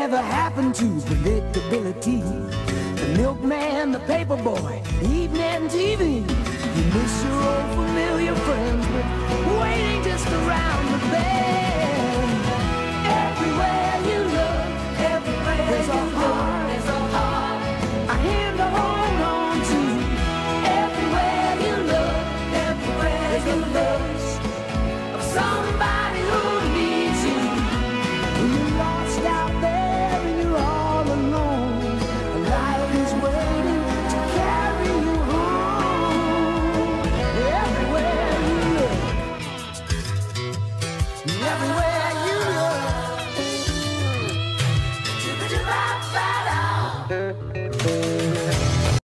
whatever happened to predictability? The milkman, the paper boy, evening TV. You miss your old familiar friends, but waiting just around the bend. Everywhere you look, everywhere there's a heart, there's a heart, a hand to hold on to. Everywhere you look, everywhere there's a lust of somebody who needs you. When you're lost out there and you're all alone, life is waiting to carry you home. Everywhere you look, everywhere you look.